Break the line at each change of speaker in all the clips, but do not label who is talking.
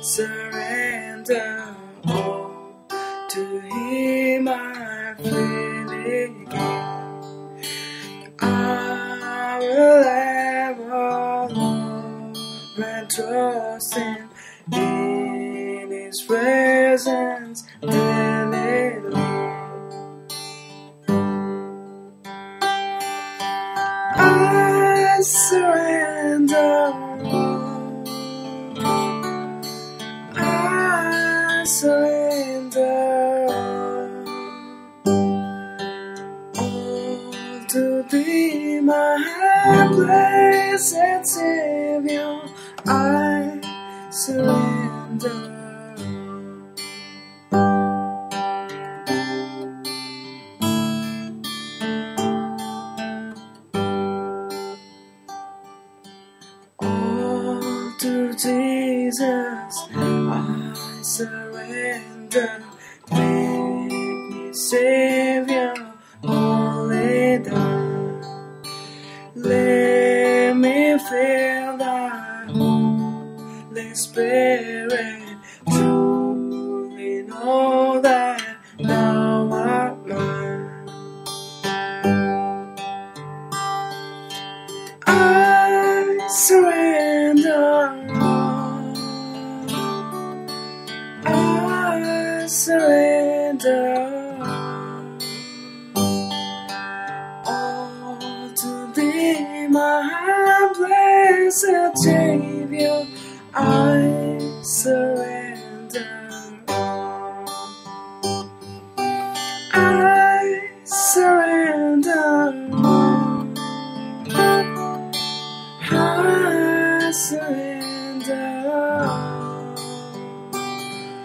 surrender all to Him. I freely give. I will ever love and trust Him in His presence daily live. I surrender all. I surrender all to Thee, my blessed Savior. I surrender. All to Jesus I surrender. Make me Savior, only Thou. Let me feel Thy Holy Spirit. Truly know that Thou art mine. I surrender all. I surrender all to Thee, my blessed Savior. I surrender all. I surrender all. I surrender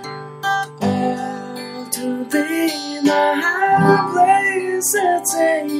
all to Thee, my blessed Savior.